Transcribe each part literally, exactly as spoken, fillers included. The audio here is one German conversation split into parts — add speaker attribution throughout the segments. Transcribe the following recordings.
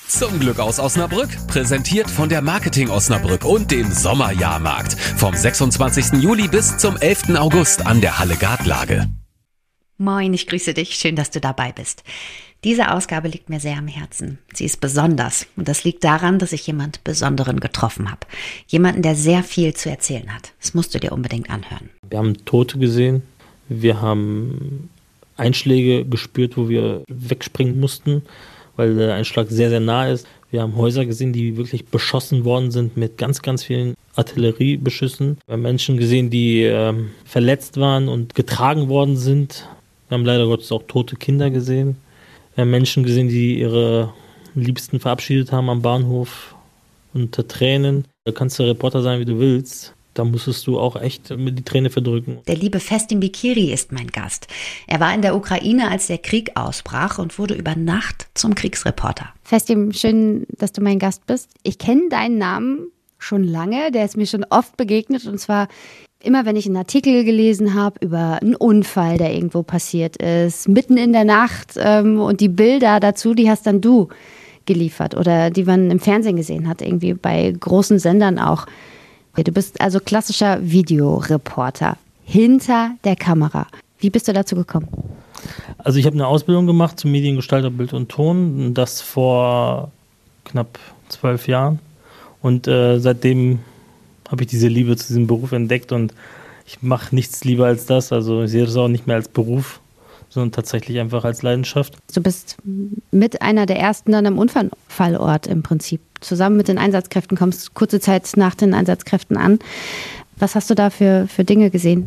Speaker 1: Zum Glück aus Osnabrück, präsentiert von der Marketing Osnabrück und dem Sommerjahrmarkt. Vom sechsundzwanzigsten Juli bis zum elften August an der Halle Gartlage.
Speaker 2: Moin, ich grüße dich. Schön, dass du dabei bist. Diese Ausgabe liegt mir sehr am Herzen. Sie ist besonders und das liegt daran, dass ich jemand Besonderen getroffen habe. Jemanden, der sehr viel zu erzählen hat. Das musst du dir unbedingt anhören.
Speaker 3: Wir haben Tote gesehen. Wir haben Einschläge gespürt, wo wir wegspringen mussten, weil der Einschlag sehr, sehr nah ist. Wir haben Häuser gesehen, die wirklich beschossen worden sind mit ganz, ganz vielen Artilleriebeschüssen. Wir haben Menschen gesehen, die äh, verletzt waren und getragen worden sind. Wir haben leider Gottes auch tote Kinder gesehen. Wir haben Menschen gesehen, die ihre Liebsten verabschiedet haben am Bahnhof unter Tränen. Da kannst du Reporter sein, wie du willst. Da musstest du auch echt mit die Träne verdrücken.
Speaker 2: Der liebe Festim Bikiri ist mein Gast. Er war in der Ukraine, als der Krieg ausbrach und wurde über Nacht zum Kriegsreporter.
Speaker 4: Festim, schön, dass du mein Gast bist. Ich kenne deinen Namen schon lange, der ist mir schon oft begegnet. Und zwar immer, wenn ich einen Artikel gelesen habe über einen Unfall, der irgendwo passiert ist, mitten in der Nacht ähm, und die Bilder dazu, die hast dann du geliefert oder die man im Fernsehen gesehen hat, irgendwie bei großen Sendern auch. Du bist also klassischer Videoreporter hinter der Kamera. Wie bist du dazu gekommen?
Speaker 3: Also ich habe eine Ausbildung gemacht zum Mediengestalter Bild und Ton, das vor knapp zwölf Jahren. Und äh, seitdem habe ich diese Liebe zu diesem Beruf entdeckt und ich mache nichts lieber als das. Also ich sehe das auch nicht mehr als Beruf, sondern tatsächlich einfach als Leidenschaft.
Speaker 4: Du bist mit einer der ersten dann am Unfallort im Prinzip. Zusammen mit den Einsatzkräften kommst kurze Zeit nach den Einsatzkräften an. Was hast du da für, für Dinge gesehen?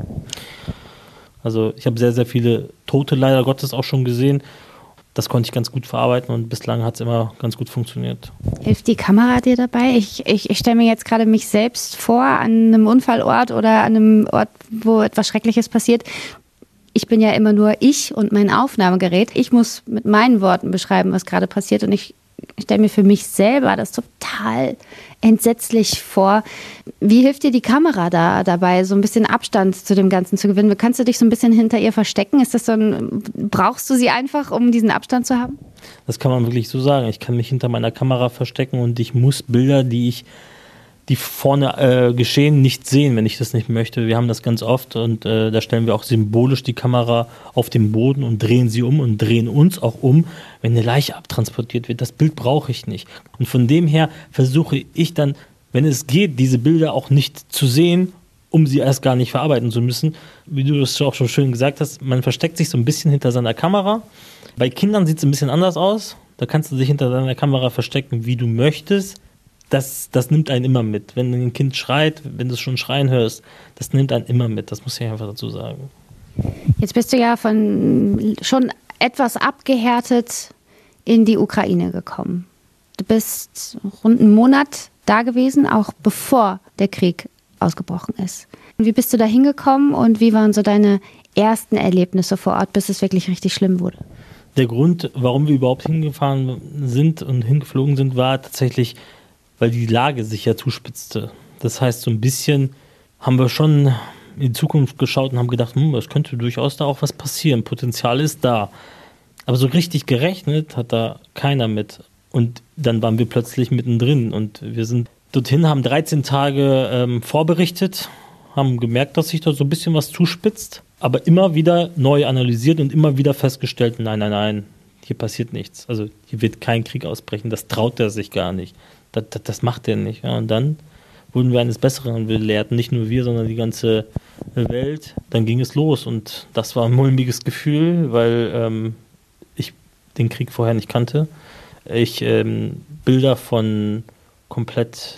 Speaker 3: Also ich habe sehr, sehr viele Tote leider Gottes auch schon gesehen. Das konnte ich ganz gut verarbeiten und bislang hat es immer ganz gut funktioniert.
Speaker 4: Hilft die Kamera dir dabei? Ich, ich, ich stelle mir jetzt gerade mich selbst vor an einem Unfallort oder an einem Ort, wo etwas Schreckliches passiert. Ich bin ja immer nur ich und mein Aufnahmegerät. Ich muss mit meinen Worten beschreiben, was gerade passiert. Und ich stelle mir für mich selber das total entsetzlich vor. Wie hilft dir die Kamera da dabei, so ein bisschen Abstand zu dem Ganzen zu gewinnen? Kannst du dich so ein bisschen hinter ihr verstecken? Ist das so ein, brauchst du sie einfach, um diesen Abstand zu haben?
Speaker 3: Das kann man wirklich so sagen. Ich kann mich hinter meiner Kamera verstecken und ich muss Bilder, die ich die vorne äh, geschehen, nicht sehen, wenn ich das nicht möchte. Wir haben das ganz oft und äh, da stellen wir auch symbolisch die Kamera auf den Boden und drehen sie um und drehen uns auch um, wenn eine Leiche abtransportiert wird. Das Bild brauche ich nicht. Und von dem her versuche ich dann, wenn es geht, diese Bilder auch nicht zu sehen, um sie erst gar nicht verarbeiten zu müssen. Wie du das auch schon schön gesagt hast, man versteckt sich so ein bisschen hinter seiner Kamera. Bei Kindern sieht es ein bisschen anders aus. Da kannst du dich hinter deiner Kamera verstecken, wie du möchtest. Das, das nimmt einen immer mit. Wenn ein Kind schreit, wenn du es schon schreien hörst, das nimmt einen immer mit. Das muss ich einfach dazu sagen.
Speaker 4: Jetzt bist du ja von schon etwas abgehärtet in die Ukraine gekommen. Du bist rund einen Monat da gewesen, auch bevor der Krieg ausgebrochen ist. Wie bist du da hingekommen und wie waren so deine ersten Erlebnisse vor Ort, bis es wirklich richtig schlimm wurde?
Speaker 3: Der Grund, warum wir überhaupt hingefahren sind und hingeflogen sind, war tatsächlich, weil die Lage sich ja zuspitzte. Das heißt, so ein bisschen haben wir schon in die Zukunft geschaut und haben gedacht, hm, es könnte durchaus da auch was passieren. Potenzial ist da. Aber so richtig gerechnet hat da keiner mit. Und dann waren wir plötzlich mittendrin. Und wir sind dorthin, haben dreizehn Tage ähm, vorberichtet, haben gemerkt, dass sich da so ein bisschen was zuspitzt, aber immer wieder neu analysiert und immer wieder festgestellt, nein, nein, nein, hier passiert nichts. Also hier wird kein Krieg ausbrechen, das traut er sich gar nicht. Das, das, das macht er nicht. Ja, und dann wurden wir eines Besseren belehrt. Nicht nur wir, sondern die ganze Welt. Dann ging es los. Und das war ein mulmiges Gefühl, weil ähm, ich den Krieg vorher nicht kannte. Ich ähm, Bilder von komplett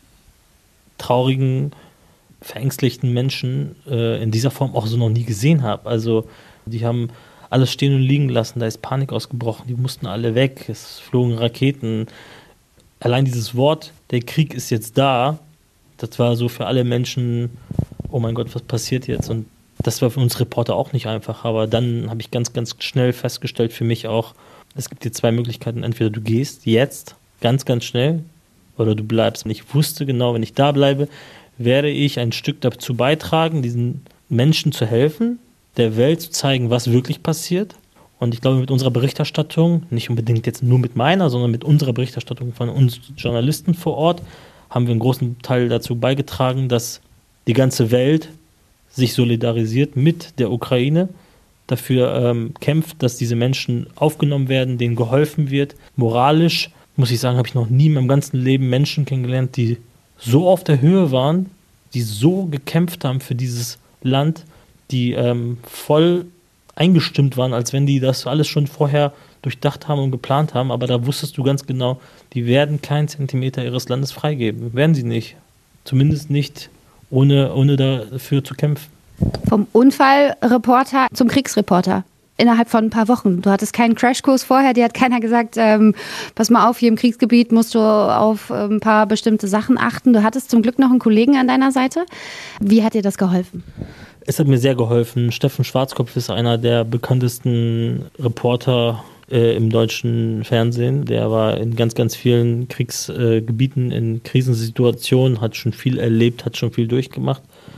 Speaker 3: traurigen, verängstlichten Menschen äh, in dieser Form auch so noch nie gesehen habe. Also die haben alles stehen und liegen lassen. Da ist Panik ausgebrochen. Die mussten alle weg. Es flogen Raketen. Allein dieses Wort, der Krieg ist jetzt da, das war so für alle Menschen, oh mein Gott, was passiert jetzt? Und das war für uns Reporter auch nicht einfach. Aber dann habe ich ganz, ganz schnell festgestellt für mich auch, es gibt hier zwei Möglichkeiten. Entweder du gehst jetzt ganz, ganz schnell oder du bleibst. Und ich wusste genau, wenn ich da bleibe, werde ich ein Stück dazu beitragen, diesen Menschen zu helfen, der Welt zu zeigen, was wirklich passiert Und ich glaube, mit unserer Berichterstattung, nicht unbedingt jetzt nur mit meiner, sondern mit unserer Berichterstattung von uns Journalisten vor Ort, haben wir einen großen Teil dazu beigetragen, dass die ganze Welt sich solidarisiert mit der Ukraine, dafür ähm, kämpft, dass diese Menschen aufgenommen werden, denen geholfen wird. Moralisch, muss ich sagen, habe ich noch nie in meinem ganzen Leben Menschen kennengelernt, die so auf der Höhe waren, die so gekämpft haben für dieses Land, die ähm, voll eingestimmt waren, als wenn die das alles schon vorher durchdacht haben und geplant haben, aber da wusstest du ganz genau, die werden keinen Zentimeter ihres Landes freigeben. Werden sie nicht. Zumindest nicht, ohne, ohne dafür zu kämpfen.
Speaker 4: Vom Unfallreporter zum Kriegsreporter. Innerhalb von ein paar Wochen. Du hattest keinen Crashkurs vorher, dir hat keiner gesagt, ähm, pass mal auf, hier im Kriegsgebiet musst du auf ein paar bestimmte Sachen achten. Du hattest zum Glück noch einen Kollegen an deiner Seite. Wie hat dir das geholfen?
Speaker 3: Es hat mir sehr geholfen. Steffen Schwarzkopf ist einer der bekanntesten Reporter äh, im deutschen Fernsehen. Der war in ganz, ganz vielen Kriegsgebieten, äh, in Krisensituationen, hat schon viel erlebt, hat schon viel durchgemacht.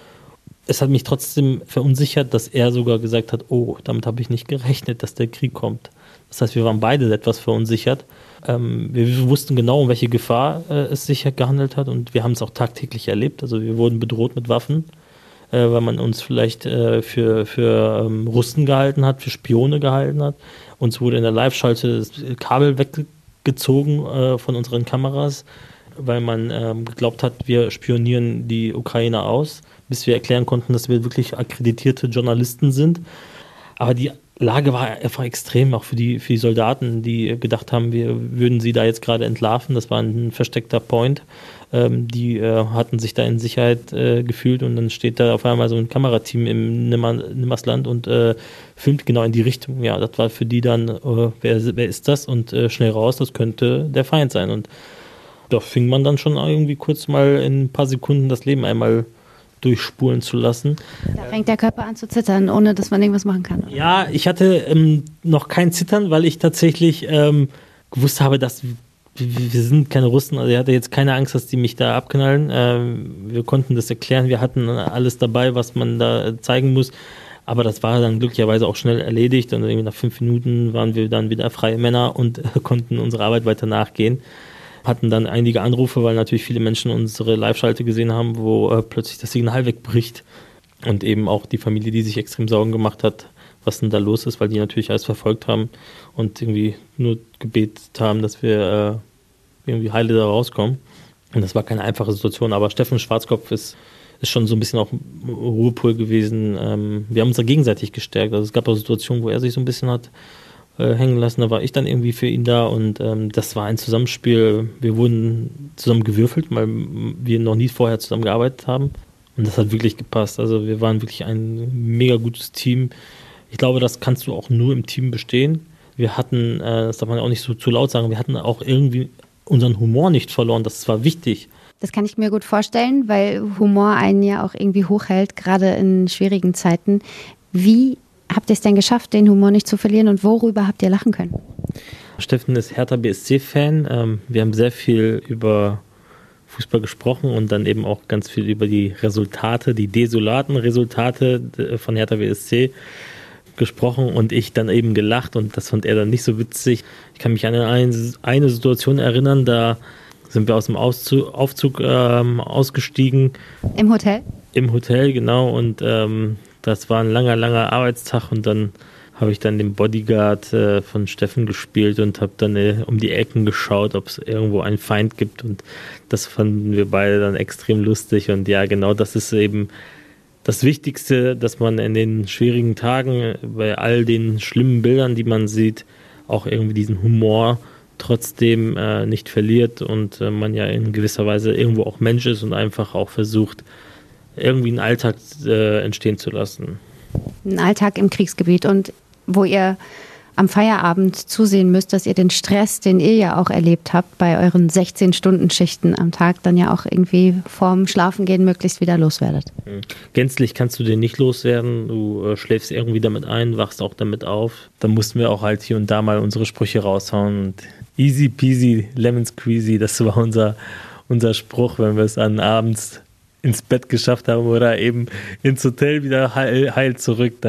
Speaker 3: Es hat mich trotzdem verunsichert, dass er sogar gesagt hat, oh, damit habe ich nicht gerechnet, dass der Krieg kommt. Das heißt, wir waren beide etwas verunsichert. Ähm, wir wussten genau, um welche Gefahr äh, es sich gehandelt hat und wir haben es auch tagtäglich erlebt. Also wir wurden bedroht mit Waffen, äh, weil man uns vielleicht äh, für, für ähm, Russen gehalten hat, für Spione gehalten hat. Uns wurde in der Live-Schalte das Kabel weggezogen äh, von unseren Kameras, weil man ähm, geglaubt hat, wir spionieren die Ukrainer aus, bis wir erklären konnten, dass wir wirklich akkreditierte Journalisten sind. Aber die Lage war einfach extrem, auch für die, für die Soldaten, die gedacht haben, wir würden sie da jetzt gerade entlarven. Das war ein versteckter Point. Ähm, die äh, hatten sich da in Sicherheit äh, gefühlt und dann steht da auf einmal so ein Kamerateam im Nimmer, Nimmersland und äh, filmt genau in die Richtung. Ja, das war für die dann, äh, wer, wer ist das? Und äh, schnell raus, das könnte der Feind sein. Und da fing man dann schon irgendwie kurz mal in ein paar Sekunden das Leben einmal durchspulen zu lassen.
Speaker 4: Da fängt der Körper an zu zittern, ohne dass man irgendwas machen kann. Oder?
Speaker 3: Ja, ich hatte ähm, noch kein Zittern, weil ich tatsächlich ähm, gewusst habe, dass wir, wir sind keine Russen. Also ich hatte jetzt keine Angst, dass die mich da abknallen. Ähm, wir konnten das erklären. Wir hatten alles dabei, was man da zeigen muss. Aber das war dann glücklicherweise auch schnell erledigt. Und irgendwie nach fünf Minuten waren wir dann wieder freie Männer und äh, konnten unserer Arbeit weiter nachgehen. Hatten dann einige Anrufe, weil natürlich viele Menschen unsere Live-Schalte gesehen haben, wo äh, plötzlich das Signal wegbricht und eben auch die Familie, die sich extrem Sorgen gemacht hat, was denn da los ist, weil die natürlich alles verfolgt haben und irgendwie nur gebetet haben, dass wir äh, irgendwie heile da rauskommen. Und das war keine einfache Situation, aber Steffen Schwarzkopf ist, ist schon so ein bisschen auch ein Ruhepol gewesen. Ähm, wir haben uns da gegenseitig gestärkt. Also es gab auch Situationen, wo er sich so ein bisschen hat hängen lassen, da war ich dann irgendwie für ihn da und ähm, das war ein Zusammenspiel. Wir wurden zusammen gewürfelt, weil wir noch nie vorher zusammen gearbeitet haben und das hat wirklich gepasst. Also wir waren wirklich ein mega gutes Team. Ich glaube, das kannst du auch nur im Team bestehen. Wir hatten, äh, das darf man auch nicht so zu laut sagen, wir hatten auch irgendwie unseren Humor nicht verloren, das war wichtig.
Speaker 4: Das kann ich mir gut vorstellen, weil Humor einen ja auch irgendwie hochhält, gerade in schwierigen Zeiten. Wie habt ihr es denn geschafft, den Humor nicht zu verlieren und worüber habt ihr lachen können?
Speaker 3: Steffen ist Hertha B S C-Fan. Ähm, wir haben sehr viel über Fußball gesprochen und dann eben auch ganz viel über die Resultate, die desolaten Resultate von Hertha B S C gesprochen und ich dann eben gelacht und das fand er dann nicht so witzig. Ich kann mich an eine, eine Situation erinnern, da sind wir aus dem Auszug, Aufzug ähm, ausgestiegen.
Speaker 4: Im Hotel?
Speaker 3: Im Hotel, genau, und ähm, das war ein langer, langer Arbeitstag und dann habe ich dann den Bodyguard äh, von Steffen gespielt und habe dann äh, um die Ecken geschaut, ob es irgendwo einen Feind gibt und das fanden wir beide dann extrem lustig und ja, genau das ist eben das Wichtigste, dass man in den schwierigen Tagen bei all den schlimmen Bildern, die man sieht, auch irgendwie diesen Humor trotzdem äh, nicht verliert und äh, man ja in gewisser Weise irgendwo auch Mensch ist und einfach auch versucht, irgendwie einen Alltag äh, entstehen zu lassen.
Speaker 4: Ein Alltag im Kriegsgebiet und wo ihr am Feierabend zusehen müsst, dass ihr den Stress, den ihr ja auch erlebt habt, bei euren sechzehn-Stunden-Schichten am Tag dann ja auch irgendwie vorm Schlafengehen möglichst wieder loswerdet.
Speaker 3: Gänzlich kannst du den nicht loswerden. Du äh, schläfst irgendwie damit ein, wachst auch damit auf. Dann mussten wir auch halt hier und da mal unsere Sprüche raushauen. Und easy peasy, lemon squeezy, das war unser, unser Spruch, wenn wir es an abends ins Bett geschafft haben oder eben ins Hotel wieder heil, heil zurück, dann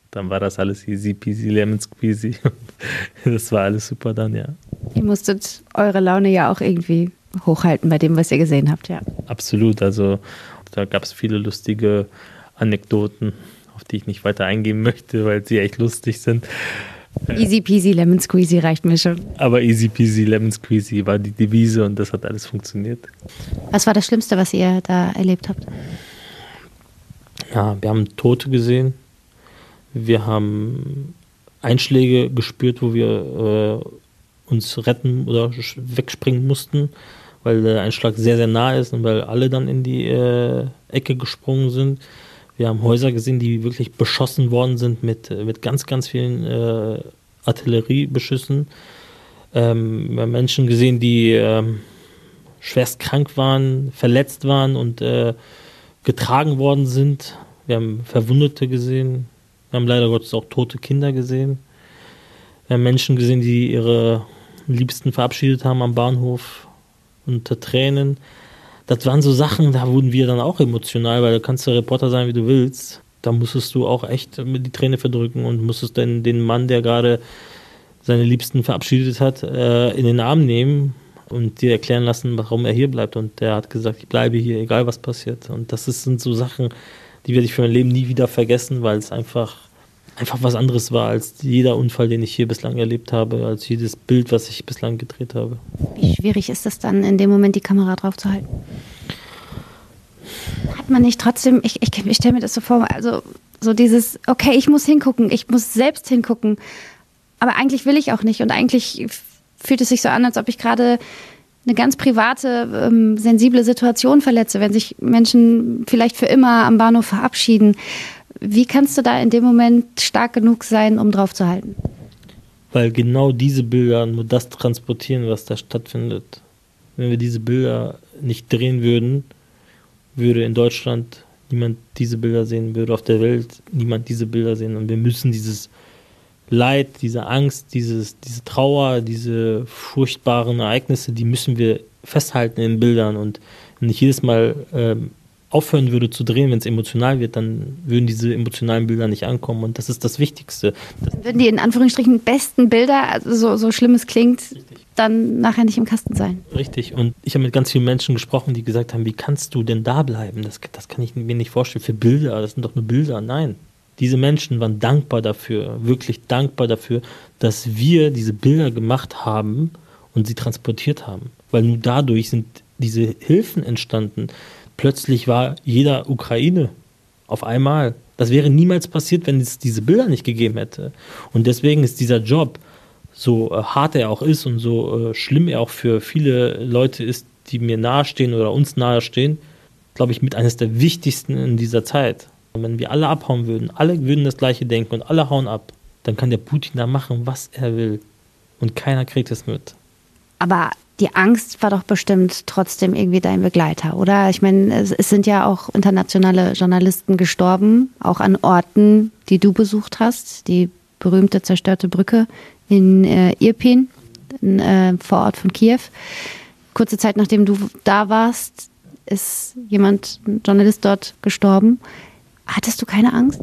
Speaker 3: Dann war das alles easy peasy, lemon squeezy. Das war alles super dann, ja.
Speaker 4: Ihr musstet eure Laune ja auch irgendwie hochhalten bei dem, was ihr gesehen habt, ja.
Speaker 3: Absolut, also da gab es viele lustige Anekdoten, auf die ich nicht weiter eingehen möchte, weil sie echt lustig sind.
Speaker 4: Easy peasy, lemon squeezy reicht mir schon.
Speaker 3: Aber easy peasy, lemon squeezy war die Devise und das hat alles funktioniert.
Speaker 4: Was war das Schlimmste, was ihr da erlebt habt?
Speaker 3: Ja, wir haben Tote gesehen. Wir haben Einschläge gespürt, wo wir äh, uns retten oder wegspringen mussten, weil der Einschlag sehr, sehr nah ist und weil alle dann in die äh, Ecke gesprungen sind. Wir haben Häuser gesehen, die wirklich beschossen worden sind mit, mit ganz, ganz vielen äh, Artilleriebeschüssen. Ähm, wir haben Menschen gesehen, die ähm, schwerst krank waren, verletzt waren und äh, getragen worden sind. Wir haben Verwundete gesehen. Wir haben leider Gottes auch tote Kinder gesehen. Wir haben Menschen gesehen, die ihre Liebsten verabschiedet haben am Bahnhof unter Tränen. Das waren so Sachen, da wurden wir dann auch emotional, weil da kannst du Reporter sein, wie du willst. Da musstest du auch echt mit die Träne verdrücken und musstest dann den Mann, der gerade seine Liebsten verabschiedet hat, äh, in den Arm nehmen und dir erklären lassen, warum er hier bleibt. Und der hat gesagt, ich bleibe hier, egal was passiert. Und das ist, sind so Sachen, die werde ich für mein Leben nie wieder vergessen, weil es einfach, einfach was anderes war als jeder Unfall, den ich hier bislang erlebt habe, als jedes Bild, was ich bislang gedreht habe.
Speaker 4: Wie schwierig ist es dann, in dem Moment die Kamera drauf zu halten? Hat man nicht trotzdem, ich, ich, ich stelle mir das so vor, also so dieses, okay, ich muss hingucken, ich muss selbst hingucken, aber eigentlich will ich auch nicht und eigentlich fühlt es sich so an, als ob ich gerade eine ganz private, ähm, sensible Situation verletze, wenn sich Menschen vielleicht für immer am Bahnhof verabschieden. Wie kannst du da in dem Moment stark genug sein, um drauf zu halten?
Speaker 3: Weil genau diese Bilder nur das transportieren, was da stattfindet. Wenn wir diese Bilder nicht drehen würden, würde in Deutschland niemand diese Bilder sehen, würde auf der Welt niemand diese Bilder sehen. Und wir müssen dieses Leid, diese Angst, dieses, diese Trauer, diese furchtbaren Ereignisse, die müssen wir festhalten in Bildern. Und wenn ich jedes Mal ähm, aufhören würde zu drehen, wenn es emotional wird, dann würden diese emotionalen Bilder nicht ankommen. Und das ist das Wichtigste.
Speaker 4: Dann würden die in Anführungsstrichen besten Bilder, also so, so schlimm es klingt, Richtig. Dann nachher nicht im Kasten sein.
Speaker 3: Richtig. Und ich habe mit ganz vielen Menschen gesprochen, die gesagt haben, wie kannst du denn da bleiben? Das, das kann ich mir nicht vorstellen. Für Bilder, das sind doch nur Bilder. Nein. Diese Menschen waren dankbar dafür, wirklich dankbar dafür, dass wir diese Bilder gemacht haben und sie transportiert haben. Weil nur dadurch sind diese Hilfen entstanden. Plötzlich war jeder Ukraine auf einmal. Das wäre niemals passiert, wenn es diese Bilder nicht gegeben hätte. Und deswegen ist dieser Job, so äh, hart er auch ist und so äh, schlimm er auch für viele Leute ist, die mir nahestehen oder uns nahestehen, glaube ich, mit eines der wichtigsten in dieser Zeit. Und wenn wir alle abhauen würden, alle würden das Gleiche denken und alle hauen ab, dann kann der Putin da machen, was er will. Und keiner kriegt es mit.
Speaker 4: Aber die Angst war doch bestimmt trotzdem irgendwie dein Begleiter, oder? Ich meine, es, es sind ja auch internationale Journalisten gestorben, auch an Orten, die du besucht hast. Die berühmte zerstörte Brücke in äh, Irpin, ein äh, Vorort von Kiew. Kurze Zeit nachdem du da warst, ist jemand, ein Journalist dort gestorben. Hattest du keine Angst?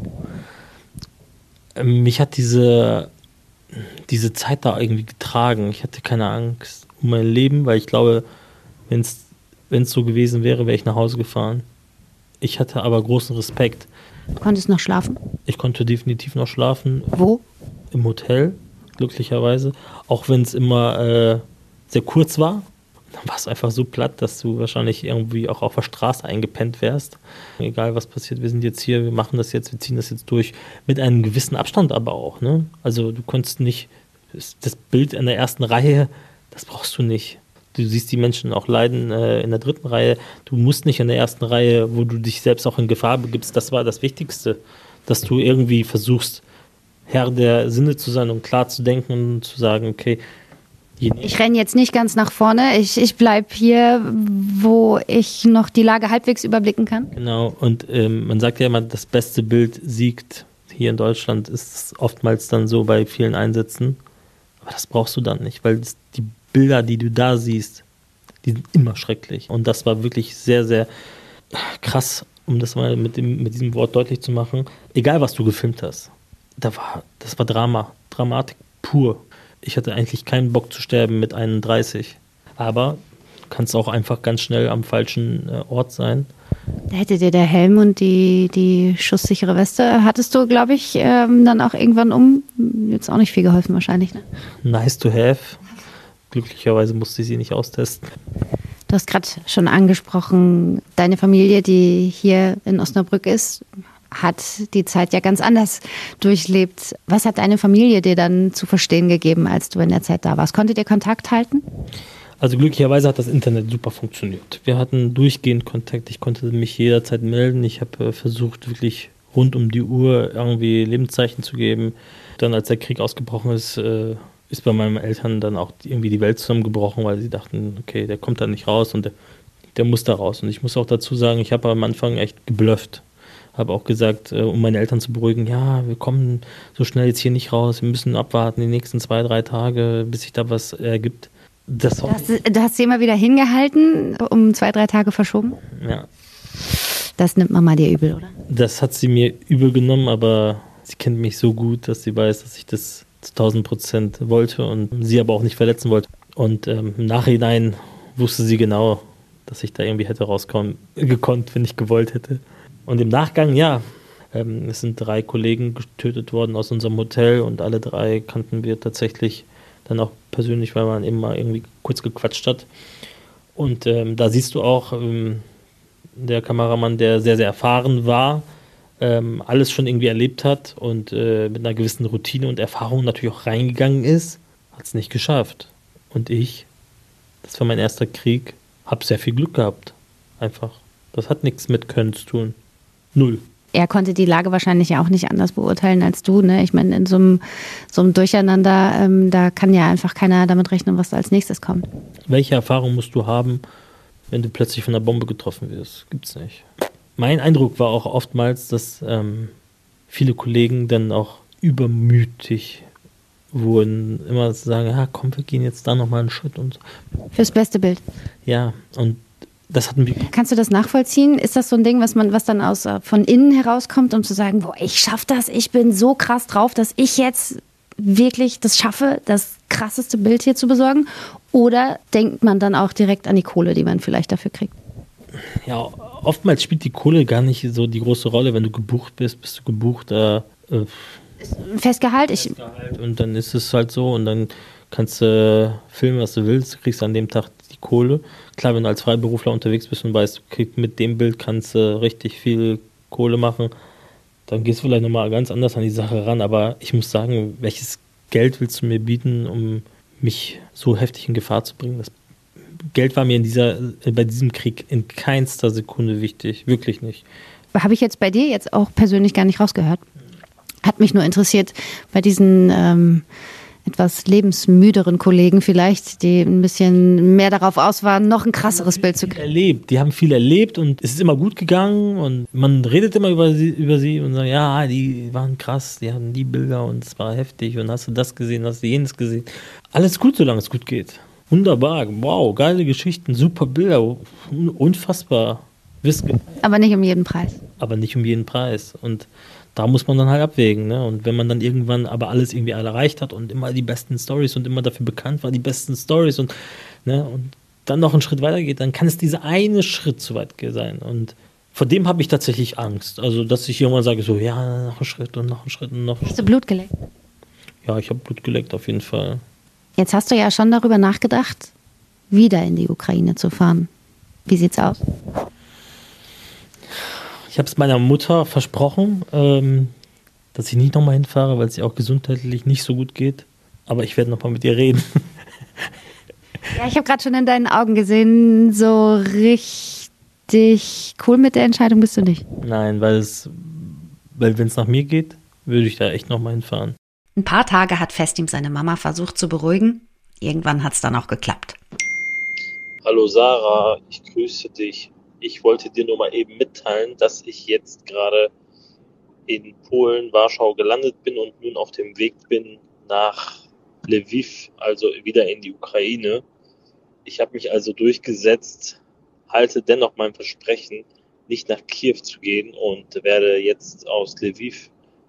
Speaker 3: Mich hat diese, diese Zeit da irgendwie getragen. Ich hatte keine Angst um mein Leben, weil ich glaube, wenn es so gewesen wäre, wäre ich nach Hause gefahren. Ich hatte aber großen Respekt.
Speaker 4: Du konntest noch schlafen?
Speaker 3: Ich konnte definitiv noch schlafen.
Speaker 4: Wo?
Speaker 3: Im Hotel, glücklicherweise. Auch wenn es immer äh, sehr kurz war. Dann war es einfach so platt, dass du wahrscheinlich irgendwie auch auf der Straße eingepennt wärst. Egal was passiert, wir sind jetzt hier, wir machen das jetzt, wir ziehen das jetzt durch. Mit einem gewissen Abstand aber auch. Ne? Also du konntest nicht, das Bild in der ersten Reihe, das brauchst du nicht. Du siehst die Menschen auch leiden äh, in der dritten Reihe. Du musst nicht in der ersten Reihe, wo du dich selbst auch in Gefahr begibst. Das war das Wichtigste, dass du irgendwie versuchst, Herr der Sinne zu sein und klar zu denken und zu sagen, okay,
Speaker 4: ich renne jetzt nicht ganz nach vorne, ich, ich bleibe hier, wo ich noch die Lage halbwegs überblicken kann.
Speaker 3: Genau, und ähm, man sagt ja immer, das beste Bild siegt. Hier in Deutschland ist es oftmals dann so bei vielen Einsätzen. Aber das brauchst du dann nicht, weil das, die Bilder, die du da siehst, die sind immer schrecklich. Und das war wirklich sehr, sehr krass, um das mal mit, dem, mit diesem Wort deutlich zu machen. Egal, was du gefilmt hast. da war, das war Drama, Dramatik pur. Ich hatte eigentlich keinen Bock zu sterben mit einunddreißig. Aber du kannst auch einfach ganz schnell am falschen äh, Ort sein.
Speaker 4: Da hätte dir der Helm und die, die schusssichere Weste, hattest du, glaube ich, ähm, dann auch irgendwann um. Jetzt auch nicht viel geholfen wahrscheinlich, ne?
Speaker 3: Nice to have. Glücklicherweise musste ich sie nicht austesten.
Speaker 4: Du hast gerade schon angesprochen, deine Familie, die hier in Osnabrück ist, hat die Zeit ja ganz anders durchlebt. Was hat deine Familie dir dann zu verstehen gegeben, als du in der Zeit da warst? Konntet ihr Kontakt halten?
Speaker 3: Also glücklicherweise hat das Internet super funktioniert. Wir hatten durchgehend Kontakt. Ich konnte mich jederzeit melden. Ich habe äh, versucht, wirklich rund um die Uhr irgendwie Lebenszeichen zu geben. Dann, als der Krieg ausgebrochen ist, äh, ist bei meinen Eltern dann auch irgendwie die Welt zusammengebrochen, weil sie dachten, okay, der kommt da nicht raus und der, der muss da raus. Und ich muss auch dazu sagen, ich habe am Anfang echt geblufft. Habe auch gesagt, äh, um meine Eltern zu beruhigen, ja, wir kommen so schnell jetzt hier nicht raus, wir müssen abwarten die nächsten zwei, drei Tage, bis sich da was ergibt. Das
Speaker 4: du, hast, du hast sie immer wieder hingehalten, um zwei, drei Tage verschoben?
Speaker 3: Ja.
Speaker 4: Das nimmt Mama dir übel, oder?
Speaker 3: Das hat sie mir übel genommen, aber sie kennt mich so gut, dass sie weiß, dass ich das zu tausend Prozent wollte und sie aber auch nicht verletzen wollte. Und ähm, im Nachhinein wusste sie genau, dass ich da irgendwie hätte rauskommen gekonnt, wenn ich gewollt hätte. Und im Nachgang, ja, ähm, es sind drei Kollegen getötet worden aus unserem Hotel und alle drei kannten wir tatsächlich dann auch persönlich, weil man eben mal irgendwie kurz gequatscht hat. Und ähm, da siehst du auch, ähm, der Kameramann, der sehr, sehr erfahren war, ähm, alles schon irgendwie erlebt hat und äh, mit einer gewissen Routine und Erfahrung natürlich auch reingegangen ist, hat es nicht geschafft. Und ich, das war mein erster Krieg, habe sehr viel Glück gehabt. Einfach. Das hat nichts mit Können zu tun. Null.
Speaker 4: Er konnte die Lage wahrscheinlich ja auch nicht anders beurteilen als du, ne? Ich meine, in so einem, so einem Durcheinander, ähm, da kann ja einfach keiner damit rechnen, was da als nächstes kommt.
Speaker 3: Welche Erfahrung musst du haben, wenn du plötzlich von einer Bombe getroffen wirst? Gibt's nicht. Mein Eindruck war auch oftmals, dass ähm, viele Kollegen dann auch übermütig wurden, immer zu sagen, ja komm, wir gehen jetzt da nochmal einen Schritt und so.
Speaker 4: Fürs beste Bild.
Speaker 3: Ja, und das hatten wir.
Speaker 4: Kannst du das nachvollziehen? Ist das so ein Ding, was man, was dann aus von innen herauskommt, um zu sagen, boah, ich schaff das, ich bin so krass drauf, dass ich jetzt wirklich das schaffe, das krasseste Bild hier zu besorgen? Oder denkt man dann auch direkt an die Kohle, die man vielleicht dafür kriegt?
Speaker 3: Ja, oftmals spielt die Kohle gar nicht so die große Rolle. Wenn du gebucht bist, bist du gebucht. Äh,
Speaker 4: Festgehalt? Ich
Speaker 3: Festgehalt und dann ist es halt so und dann kannst du äh, filmen, was du willst, du kriegst an dem Tag die Kohle. Klar, wenn du als Freiberufler unterwegs bist und weißt, okay, mit dem Bild kannst du richtig viel Kohle machen, dann gehst du vielleicht nochmal ganz anders an die Sache ran. Aber ich muss sagen, welches Geld willst du mir bieten, um mich so heftig in Gefahr zu bringen? Das Geld war mir in dieser, bei diesem Krieg in keinster Sekunde wichtig. Wirklich nicht.
Speaker 4: Habe ich jetzt bei dir jetzt auch persönlich gar nicht rausgehört. Hat mich nur interessiert, bei diesen ähm, etwas lebensmüderen Kollegen vielleicht, die ein bisschen mehr darauf aus waren, noch ein krasseres Bild zu kriegen.
Speaker 3: Erlebt. Die haben viel erlebt und es ist immer gut gegangen und man redet immer über sie, über sie und sagt, ja, die waren krass, die hatten die Bilder und es war heftig und hast du das gesehen, hast du jenes gesehen. Alles gut, solange es gut geht. Wunderbar, wow, geile Geschichten, super Bilder, unfassbar.
Speaker 4: Aber nicht um jeden Preis.
Speaker 3: Aber nicht um jeden Preis und da muss man dann halt abwägen, ne? Und wenn man dann irgendwann aber alles irgendwie erreicht hat und immer die besten Storys und immer dafür bekannt war, die besten Storys und, ne, und dann noch einen Schritt weiter geht, dann kann es dieser eine Schritt zu weit sein. Und vor dem habe ich tatsächlich Angst. Also, dass ich irgendwann sage, so, ja, noch einen Schritt und noch einen Schritt und noch einen Schritt.
Speaker 4: Hast du Blut geleckt?
Speaker 3: Ja, ich habe Blut geleckt, auf jeden Fall.
Speaker 4: Jetzt hast du ja schon darüber nachgedacht, wieder in die Ukraine zu fahren. Wie sieht's aus?
Speaker 3: Ich habe es meiner Mutter versprochen, ähm, dass ich nicht nochmal hinfahre, weil es ihr auch gesundheitlich nicht so gut geht. Aber ich werde nochmal mit ihr reden.
Speaker 4: Ja, ich habe gerade schon in deinen Augen gesehen, so richtig cool mit der Entscheidung bist du nicht.
Speaker 3: Nein, weil es, weil wenn es nach mir geht, würde ich da echt nochmal hinfahren.
Speaker 2: Ein paar Tage hat Festim seine Mama versucht zu beruhigen. Irgendwann hat es dann auch geklappt.
Speaker 5: Hallo Sarah, ich grüße dich. Ich wollte dir nur mal eben mitteilen, dass ich jetzt gerade in Polen, Warschau gelandet bin und nun auf dem Weg bin nach Lviv, also wieder in die Ukraine. Ich habe mich also durchgesetzt, halte dennoch mein Versprechen, nicht nach Kiew zu gehen und werde jetzt aus Lviv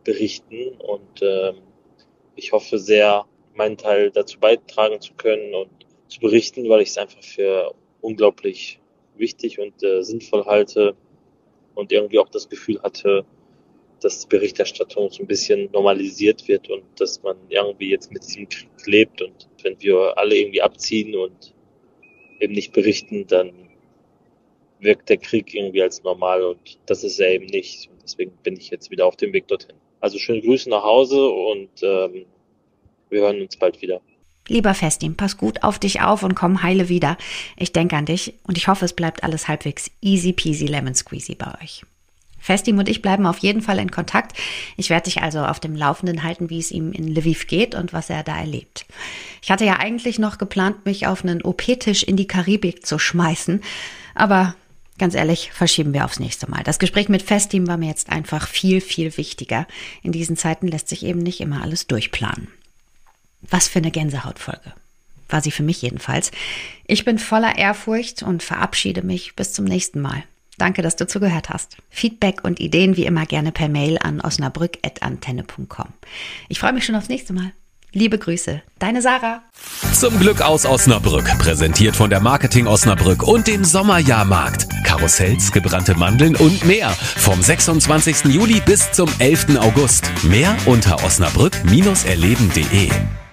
Speaker 5: berichten und ähm, ich hoffe sehr, meinen Teil dazu beitragen zu können und zu berichten, weil ich es einfach für unglaublich wichtig und äh, sinnvoll halte und irgendwie auch das Gefühl hatte, dass die Berichterstattung so ein bisschen normalisiert wird und dass man irgendwie jetzt mit diesem Krieg lebt und wenn wir alle irgendwie abziehen und eben nicht berichten, dann wirkt der Krieg irgendwie als normal und das ist er eben nicht. Und deswegen bin ich jetzt wieder auf dem Weg dorthin. Also schöne Grüße nach Hause und ähm, wir hören uns bald wieder.
Speaker 2: Lieber Festim, pass gut auf dich auf und komm heile wieder. Ich denke an dich und ich hoffe, es bleibt alles halbwegs easy peasy lemon squeezy bei euch. Festim und ich bleiben auf jeden Fall in Kontakt. Ich werde dich also auf dem Laufenden halten, wie es ihm in Lviv geht und was er da erlebt. Ich hatte ja eigentlich noch geplant, mich auf einen O P-Tisch in die Karibik zu schmeißen, aber ganz ehrlich, verschieben wir aufs nächste Mal. Das Gespräch mit Festim war mir jetzt einfach viel, viel wichtiger. In diesen Zeiten lässt sich eben nicht immer alles durchplanen. Was für eine Gänsehautfolge. War sie für mich jedenfalls. Ich bin voller Ehrfurcht und verabschiede mich bis zum nächsten Mal. Danke, dass du zugehört hast. Feedback und Ideen wie immer gerne per Mail an osnabrück at antenne punkt com. Ich freue mich schon aufs nächste Mal. Liebe Grüße, deine Sarah.
Speaker 1: Zum Glück aus Osnabrück, präsentiert von der Marketing Osnabrück und dem Sommerjahrmarkt. Karussells, gebrannte Mandeln und mehr. Vom sechsundzwanzigsten Juli bis zum elften August. Mehr unter osnabrück Bindestrich erleben punkt de.